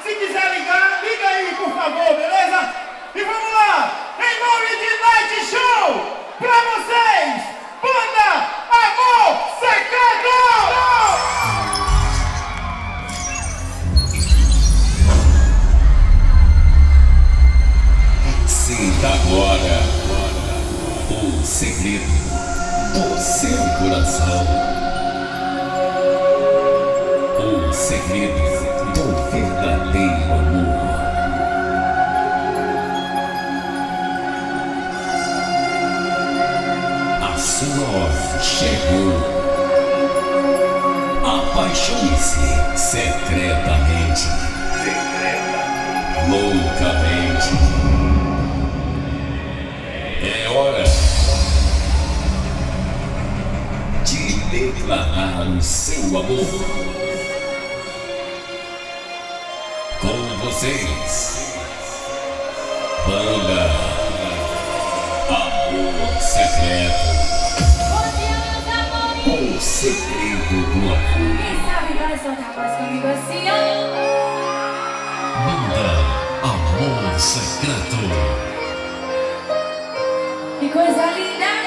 Se quiser ligar, liga aí, por favor, beleza? E vamos lá! Em nome de Night Show, pra vocês, Banda Amor Secreto! Sinta agora o segredo do seu coração. O segredo do verdadeiro amor. A sua hora chegou. Apaixone-se secretamente, loucamente. É hora de declarar o seu amor. Com vocês, Banda Amor Secreto. O segredo do amor. Quem sabe vai soltar a voz comigo assim, ó. Banda Amor Secreto. Que coisa linda!